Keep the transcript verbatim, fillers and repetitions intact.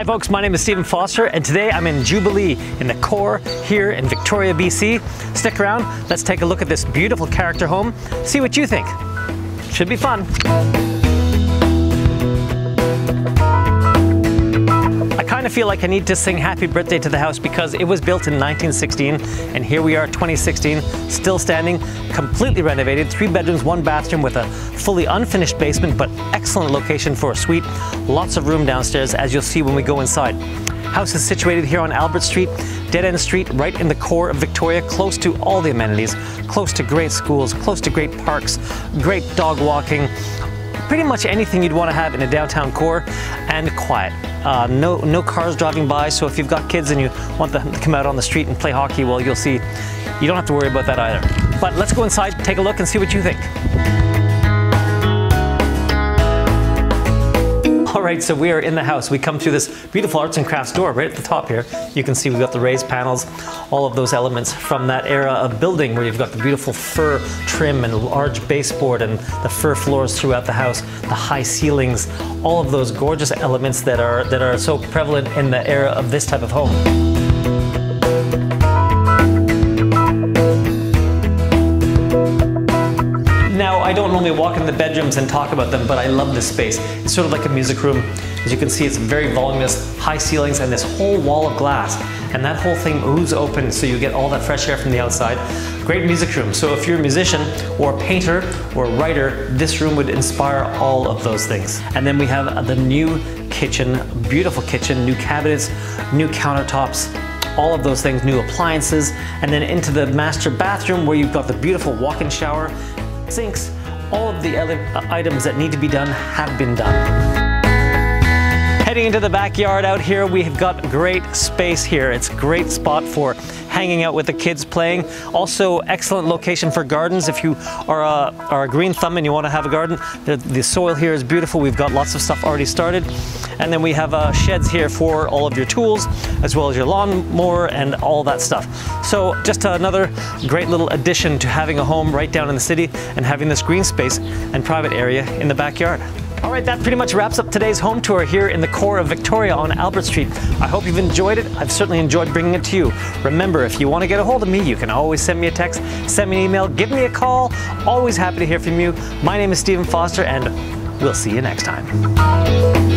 Hi folks, my name is Stephen Foster and today I'm in Jubilee in the core here in Victoria, B C. Stick around, let's take a look at this beautiful character home, see what you think. Should be fun. I kind of feel like I need to sing happy birthday to the house because it was built in nineteen sixteen and here we are twenty sixteen, still standing, completely renovated, three bedrooms, one bathroom with a fully unfinished basement, but excellent location for a suite. Lots of room downstairs, as you'll see when we go inside. House is situated here on Albert Street, dead end street, right in the core of Victoria, close to all the amenities, close to great schools, close to great parks, great dog walking, pretty much anything you'd want to have in a downtown core, and quiet. Uh, no, no cars driving by, so if you've got kids and you want them to come out on the street and play hockey, well, you'll see, you don't have to worry about that either. But let's go inside, take a look and see what you think. All right, so we are in the house. We come through this beautiful arts and crafts door right at the top here. You can see we've got the raised panels, all of those elements from that era of building where you've got the beautiful fir trim and large baseboard and the fir floors throughout the house, the high ceilings, all of those gorgeous elements that are, that are so prevalent in the era of this type of home. Now, I don't normally walk in the bedrooms and talk about them, but I love this space. It's sort of like a music room. As you can see, it's very voluminous, high ceilings, and this whole wall of glass. And that whole thing oozes open so you get all that fresh air from the outside. Great music room. So if you're a musician or a painter or a writer, this room would inspire all of those things. And then we have the new kitchen, beautiful kitchen, new cabinets, new countertops, all of those things, new appliances, and then into the master bathroom where you've got the beautiful walk-in shower, sinks, all of the other items that need to be done have been done. Heading into the backyard out here, we've got great space here. It's a great spot for hanging out with the kids playing. Also, excellent location for gardens. If you are a, are a green thumb and you want to have a garden, the, the soil here is beautiful. We've got lots of stuff already started. And then we have uh, sheds here for all of your tools, as well as your lawnmower and all that stuff. So just another great little addition to having a home right down in the city and having this green space and private area in the backyard. All right, that pretty much wraps up today's home tour here in the core of Victoria on Albert Street. I hope you've enjoyed it. I've certainly enjoyed bringing it to you. Remember, if you want to get a hold of me, you can always send me a text, send me an email, give me a call. Always happy to hear from you. My name is Stephen Foster, and we'll see you next time.